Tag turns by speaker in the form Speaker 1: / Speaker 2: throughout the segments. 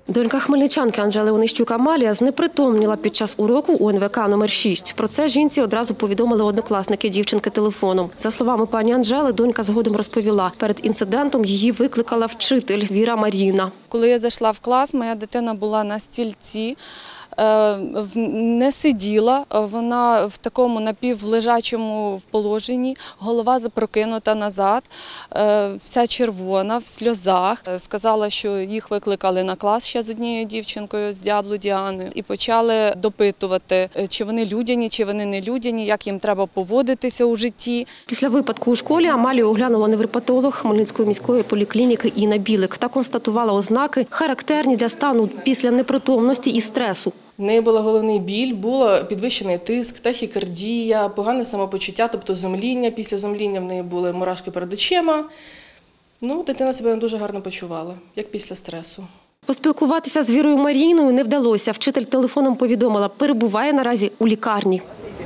Speaker 1: Донька хмельничанки Анжели Онищук Амалія знепритомніла під час уроку у НВК номер 6. Про це жінці одразу повідомили однокласники дівчинки телефоном. За словами пані Анжели, донька згодом розповіла, перед інцидентом її викликала вчитель Віра Маріївна.
Speaker 2: Коли я зайшла в клас, моя дитина була на стільці, не сиділа, вона в такому напівлежачому положенні, голова запрокинута назад, вся червона, в сльозах. Сказала, що їх викликали на клас ще з однією дівчинкою, з Дяблу Діаною, і почали допитувати, чи вони людяні, чи вони не людяні, як їм треба поводитися у житті.
Speaker 1: Після випадку у школі Амалію оглянула невропатолог Хмельницької міської поліклініки Інна Білик та констатувала ознаки, характерні для стану після непритомності і стресу.
Speaker 3: В неї був головний біль, було підвищений тиск, тахікардія, погане самопочуття, тобто зомління. Після зомління в неї були мурашки перед очима. Дитина себе не дуже гарно почувала, як після стресу.
Speaker 1: Поспілкуватися з Вірою Маріївною не вдалося. Вчитель телефоном повідомила, перебуває наразі у лікарні.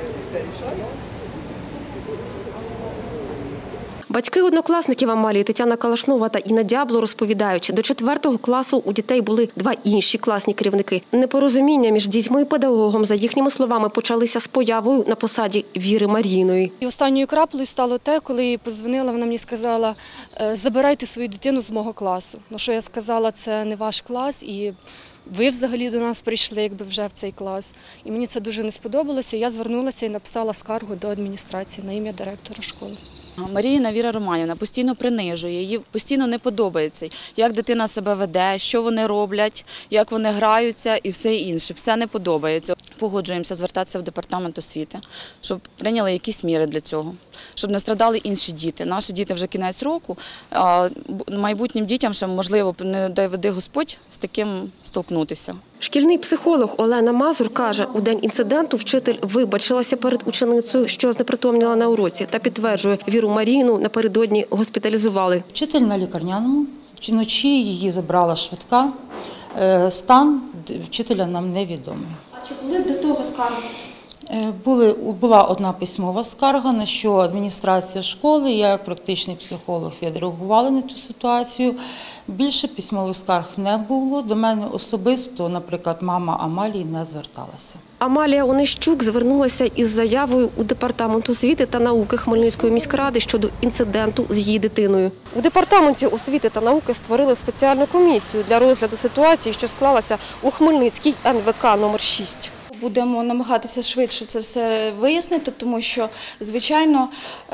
Speaker 1: Батьки однокласників Амалії Тетяна Калашнова та Інна Дябло розповідають, до 4 класу у дітей були 2 інші класні керівники. Непорозуміння між дітьми і педагогом, за їхніми словами, почалися з появою на посаді Віри Маріївної.
Speaker 4: І останньою краплею стало те, коли їй подзвонила, вона мені сказала, забирайте свою дитину з мого класу. На що я сказала, це не ваш клас і ви взагалі до нас прийшли, якби вже в цей клас. І мені це дуже не сподобалося. Я звернулася і написала скаргу до адміністрації на ім'я директора школи.
Speaker 5: Маріївна Віра Романівна постійно принижує, їй постійно не подобається, як дитина себе веде, що вони роблять, як вони граються і все інше. Все не подобається. Погоджуємося звертатися в департамент освіти, щоб прийняли якісь міри для цього, щоб не страдали інші діти. Наші діти вже кінець року, а майбутнім дітям ще, можливо, не дай веди Господь з таким столкнутися.
Speaker 1: Шкільний психолог Олена Мазур каже, у день інциденту вчитель вибачилася перед ученицею, що знепритомніла на уроці, та підтверджує, Віру Маріївну напередодні госпіталізували.
Speaker 6: Вчитель на лікарняному, вночі її забрала швидка, стан вчителя нам невідомий.
Speaker 1: А чи були до того скарги?
Speaker 6: Була одна письмова скарга, на що адміністрація школи, я як практичний психолог відреагували на цю ситуацію. Більше письмових скарг не було. До мене особисто, наприклад, мама Амалії не зверталася.
Speaker 1: Амалія Онищук звернулася із заявою у Департамент освіти та науки Хмельницької міськради щодо інциденту з її дитиною. У Департаменті освіти та науки створили спеціальну комісію для розгляду ситуації, що склалася у Хмельницькій НВК номер 6.
Speaker 7: Будемо намагатися швидше це все вияснити, тому що, звичайно,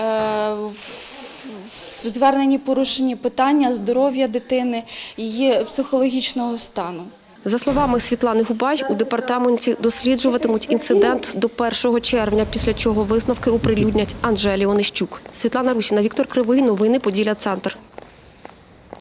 Speaker 7: в зверненні порушені питання здоров'я дитини, її психологічного стану.
Speaker 1: За словами Світлани Губай, у департаменті досліджуватимуть інцидент до 1 червня, після чого висновки оприлюднять Анжелі Онищук. Світлана Русіна, Віктор Кривий. Новини Поділля Центр.